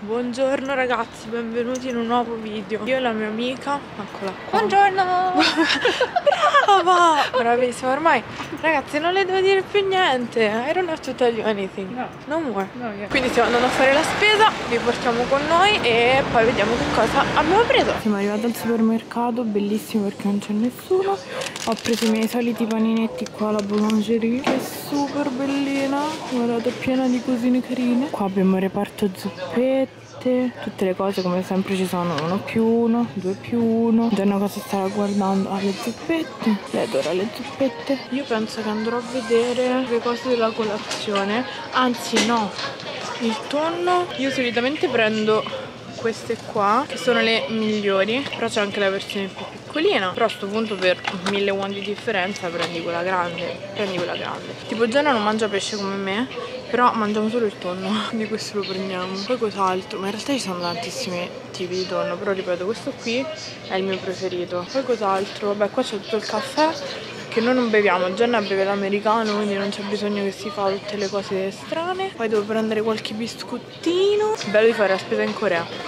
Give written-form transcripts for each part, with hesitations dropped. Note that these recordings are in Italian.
Buongiorno ragazzi, benvenuti in un nuovo video. Io e la mia amica, eccola qua. Buongiorno! Brava! Bravissima, ormai ragazzi non le devo dire più niente. I don't have to tell you anything. No more. Quindi stiamo andando a fare la spesa, vi portiamo con noi e poi vediamo che cosa abbiamo preso. Siamo arrivati al supermercato, bellissimo perché non c'è nessuno. Ho preso i miei soliti paninetti qua alla boulangerie, che è super bellina. Guardate, è piena di cosine carine. Qua abbiamo il reparto zuppette. Tutte le cose come sempre ci sono 1+1, 2+1. Già una cosa stava guardando le zuppette. Lei adora le zuppette. Io penso che andrò a vedere le cose della colazione. Anzi no, il tonno. Io solitamente prendo queste qua che sono le migliori, però c'è anche la versione più piccolina. Però a sto punto per 1000 won di differenza prendi quella grande. Tipo Gianna non mangia pesce come me, però mangiamo solo il tonno, di questo lo prendiamo. Poi cos'altro? Ma in realtà ci sono tantissimi tipi di tonno, però ripeto, questo qui è il mio preferito. Poi cos'altro? Vabbè, qua c'è tutto il caffè che noi non beviamo. Gianna beve l'americano, quindi non c'è bisogno che si fa tutte le cose strane. Poi devo prendere qualche biscottino. Bello di fare la spesa in Corea.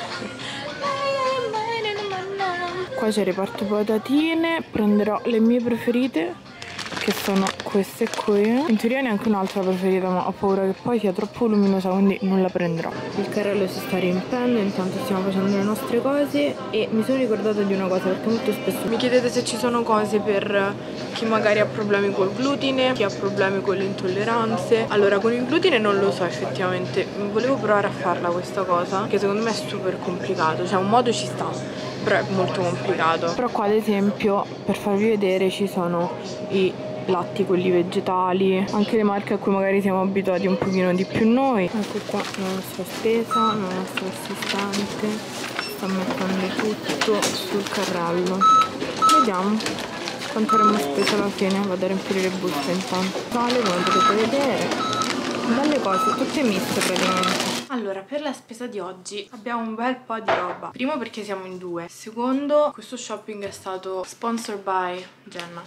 Qua c'è il reparto patatine, prenderò le mie preferite, che sono queste qui. In teoria neanche un'altra preferita, ma ho paura che poi sia troppo luminosa, quindi non la prenderò. Il carrello si sta riempendo, intanto stiamo facendo le nostre cose e mi sono ricordata di una cosa, perché molto spesso mi chiedete se ci sono cose per chi magari ha problemi col glutine, chi ha problemi con le intolleranze. Allora, con il glutine non lo so effettivamente, volevo provare a farla questa cosa, che secondo me è super complicato, cioè un modo ci sta, però è molto complicato. Però qua ad esempio, per farvi vedere, ci sono i latti, quelli vegetali, anche le marche a cui magari siamo abituati un pochino di più noi. Ecco qua la nostra spesa, la nostra assistente sta mettendo tutto sul carrello. Vediamo quanto avremmo speso alla fine. Vado a riempire le buste intanto. Sale, come potete vedere, belle cose, tutte miste praticamente. Allora, per la spesa di oggi abbiamo un bel po' di roba. Primo perché siamo in due. Secondo, questo shopping è stato sponsored by Jenna.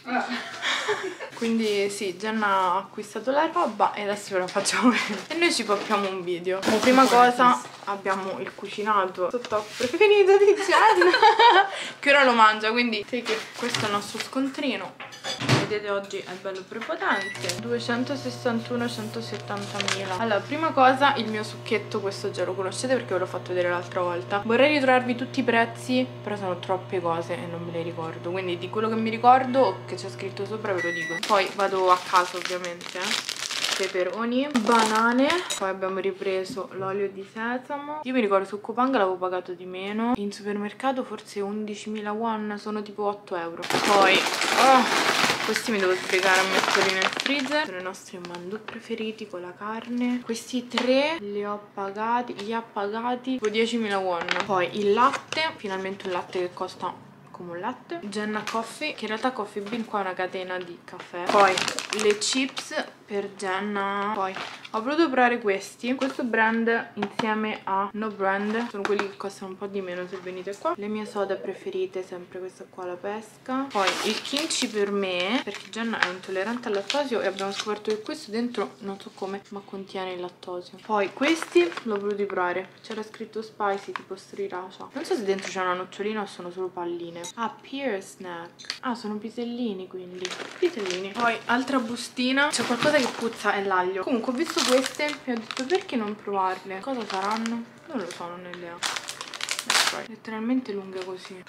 Quindi sì, Jenna ha acquistato la roba e adesso ve la facciamo vedere. E noi ci poppiamo un video. Come prima cosa abbiamo il cucinato sotto preferito di Jenna che ora lo mangia, quindi questo è il nostro scontrino. Vedete, oggi è bello prepotente. 261-170.000. Allora, prima cosa il mio succhetto, questo già lo conoscete perché ve l'ho fatto vedere l'altra volta. Vorrei ritrovarvi tutti i prezzi, però sono troppe cose e non me le ricordo, quindi di quello che mi ricordo o che c'è scritto sopra ve lo dico. Poi vado a caso ovviamente. Peperoni, banane, poi abbiamo ripreso l'olio di sesamo. Io mi ricordo su Coupang l'avevo pagato di meno, in supermercato forse 11.000 won, sono tipo 8 euro. Poi questi mi devo sbrigare a metterli nel freezer. Sono i nostri mandù preferiti con la carne. Questi tre li ha pagati tipo 10.000 won. Poi il latte, finalmente un latte che costa come un latte. Jenna Coffee, che in realtà Coffee Bean qua è una catena di caffè. Poi le chips per Jenna. Poi ho voluto provare questi. Questo brand insieme a No Brand sono quelli che costano un po' di meno se venite qua. Le mie soda preferite, sempre questa qua, la pesca. Poi il kimchi per me, perché Jenna è intollerante al lattosio e abbiamo scoperto che questo dentro non so come, ma contiene il lattosio. Poi questi l'ho voluto provare, c'era scritto spicy tipo sriracha. Non so se dentro c'è una nocciolina o sono solo palline. Ah, pear snack. Ah, sono pisellini, quindi pisellini. Poi altra bustina, c'è qualcosa che puzza, è l'aglio. Comunque ho visto queste e ho detto perché non provarle. Cosa saranno? Non lo so, non ne ho idea. Letteralmente lunghe così.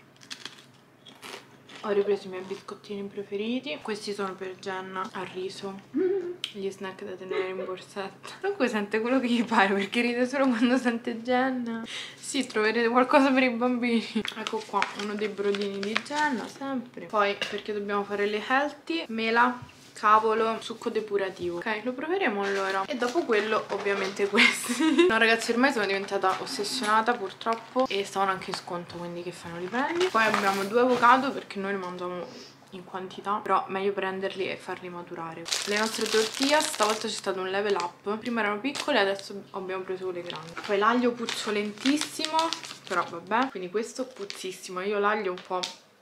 Ho ripreso i miei biscottini preferiti. Questi sono per Jenna al riso. Gli snack da tenere in borsetta. Comunque sente quello che gli pare, perché ride solo quando sente Jenna. Sì, troverete qualcosa per i bambini. Ecco qua, uno dei brodini di Jenna, sempre. Poi, perché dobbiamo fare le healthy, mela, cavolo, succo depurativo. Ok, lo proveremo allora. E dopo quello ovviamente questi. No ragazzi, ormai sono diventata ossessionata purtroppo e stavano anche in sconto, quindi che fai, non li prendi. Poi abbiamo 2 avocado perché noi li mangiamo in quantità, però meglio prenderli e farli maturare. Le nostre tortillas, stavolta c'è stato un level up. Prima erano piccole, adesso abbiamo preso quelle grandi. Poi l'aglio puzzolentissimo, però vabbè. Quindi questo puzzissimo. Io l'aglio un po'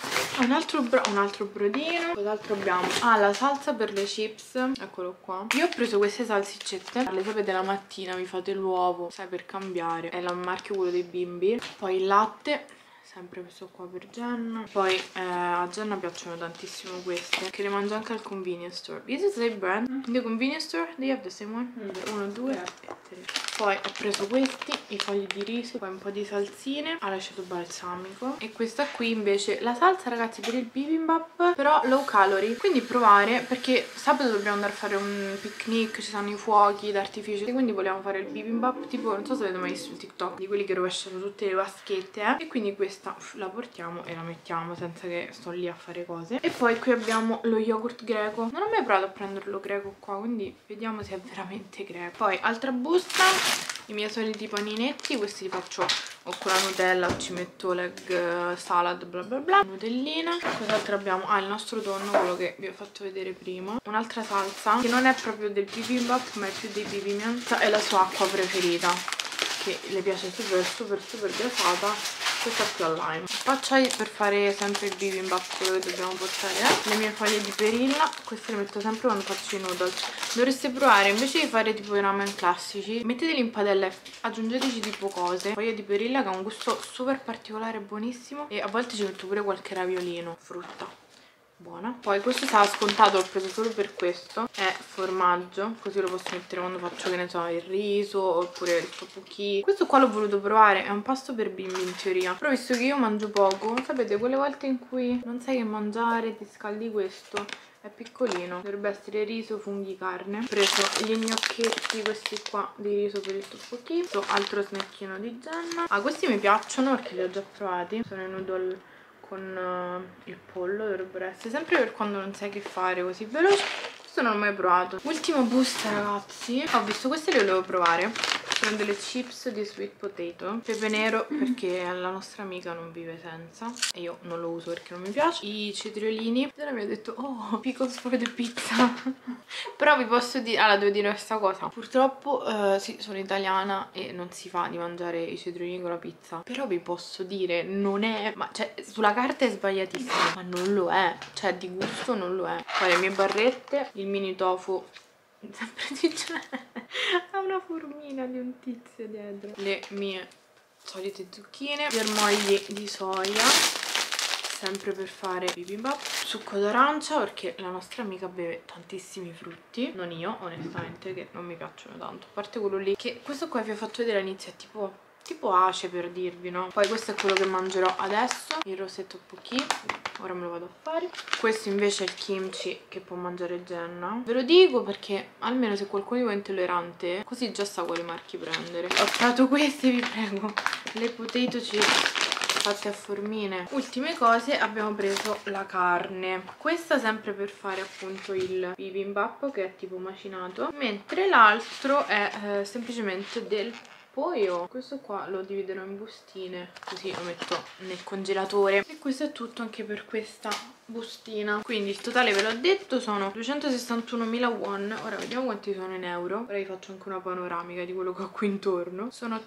Un altro brodino. Cos'altro abbiamo? Ah, la salsa per le chips. Eccolo qua. Io ho preso queste salsiccette. Alle sapete la mattina vi fate l'uovo, sai, per cambiare. È il marchio quello dei bimbi. Poi il latte, sempre questo qua per Jenna. Poi a Jenna piacciono tantissimo queste, che le mangio anche al convenience store. Is it the same brand? In the convenience store they have the same one? 1, 2 e 3. Poi ho preso questi, i fogli di riso, poi un po' di salsine, all'aceto balsamico. E questa qui invece, la salsa ragazzi per il bibimbap, però low calorie. Quindi provare, perché sabato dobbiamo andare a fare un picnic, ci sono i fuochi d'artificio, e quindi vogliamo fare il bibimbap tipo, non so se avete mai visto il TikTok, di quelli che rovesciano tutte le vaschette, E quindi questa la portiamo e la mettiamo senza che sto lì a fare cose. E poi qui abbiamo lo yogurt greco. Non ho mai provato a prenderlo greco qua, quindi vediamo se è veramente greco. Poi altra busta, i miei soliti paninetti, questi li faccio o con la Nutella o ci metto l'egg salad bla bla bla. Nutellina. Cos'altro abbiamo? Ah, il nostro tonno, quello che vi ho fatto vedere prima. Un'altra salsa che non è proprio del bibimbap ma è più dei bibimbap, è la sua acqua preferita, che le piace super gasata. Questa qui al lime. Facciai per fare sempre il bibimbap, quello che dobbiamo portare. Le mie foglie di perilla, queste le metto sempre quando faccio i noodles. Dovreste provare, invece di fare tipo i ramen classici, metteteli in padella e aggiungeteci tipo cose. Foglie di perilla che ha un gusto super particolare, buonissimo. E a volte ci metto pure qualche raviolino, frutta. Buona. Poi questo stava scontato, l'ho preso solo per questo. È formaggio, così lo posso mettere quando faccio, che ne so, il riso oppure il tteokbokki. Questo qua l'ho voluto provare, è un pasto per bimbi in teoria, però visto che io mangio poco, sapete quelle volte in cui non sai che mangiare, ti scaldi questo. È piccolino, dovrebbe essere riso, funghi, carne. Ho preso gli gnocchetti, questi qua di riso per il tteokbokki. Altro snackino di Jenna. Ah, questi mi piacciono perché li ho già provati, sono i noodle con il pollo, dovrebbero essere sempre per quando non sai che fare così veloce. Questo non l'ho mai provato. Ultima busta ragazzi, ho visto queste, le volevo provare. Sono delle chips di sweet potato, pepe nero perché la nostra amica non vive senza e io non lo uso perché non mi piace. I cetriolini, ora mi ha detto oh, pickles for the pizza. Però vi posso dire, allora devo dire questa cosa, purtroppo sì, sono italiana e non si fa di mangiare i cetriolini con la pizza, però vi posso dire non è, ma cioè sulla carta è sbagliatissimo, ma non lo è, cioè di gusto non lo è. Poi le mie barrette, il mini tofu, sempre dice ha una formina di un tizio dietro. Le mie solite zucchine, germogli di soia, sempre per fare bibimbap, succo d'arancia perché la nostra amica beve tantissimi frutti, non io onestamente, che non mi piacciono tanto, a parte quello lì che questo qua vi ho fatto vedere all'inizio, è tipo ace per dirvi, no? Poi questo è quello che mangerò adesso, il rosetto tteokbokki, ora me lo vado a fare. Questo invece è il kimchi che può mangiare Jenna. Ve lo dico perché almeno se qualcuno di voi è intollerante, così già sa quali marchi prendere. Ho provato queste, vi prego, le potato chips fatte a formine. Ultime cose, abbiamo preso la carne, questa sempre per fare appunto il bibimbap che è tipo macinato, mentre l'altro è semplicemente del pollo. Questo qua lo dividerò in bustine così lo metto nel congelatore. E questo è tutto anche per questa bustina. Quindi il totale ve l'ho detto sono 261.000 won. Ora vediamo quanti sono in euro. Ora vi faccio anche una panoramica di quello che ho qui intorno. Sono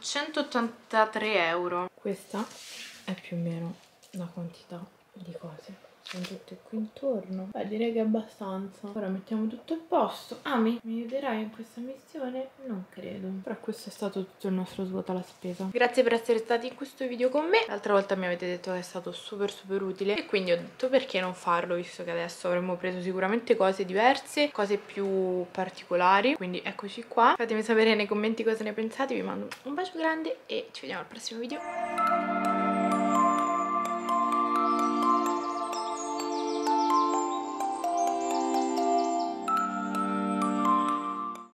183 euro. Questa è più o meno la quantità di cose. Sono tutte qui intorno. Beh, direi che è abbastanza. Ora mettiamo tutto a posto. Ami, mi aiuterai in questa missione? Non credo. Però questo è stato tutto il nostro svuota la spesa. Grazie per essere stati in questo video con me. L'altra volta mi avete detto che è stato super utile e quindi ho detto perché non farlo, visto che adesso avremmo preso sicuramente cose diverse, cose più particolari. Quindi eccoci qua. Fatemi sapere nei commenti cosa ne pensate. Vi mando un bacio grande e ci vediamo al prossimo video.